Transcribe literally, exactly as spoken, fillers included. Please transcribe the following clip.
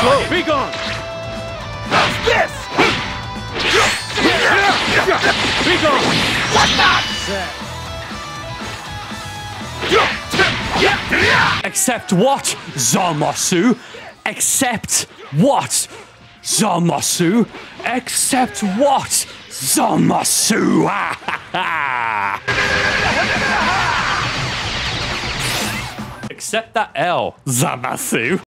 slow. Be gone. How's this? Be gone. What the? Accept what, Zamasu? Accept what, Zamasu? Accept what, Zamasu? Accept that L, Zamasu.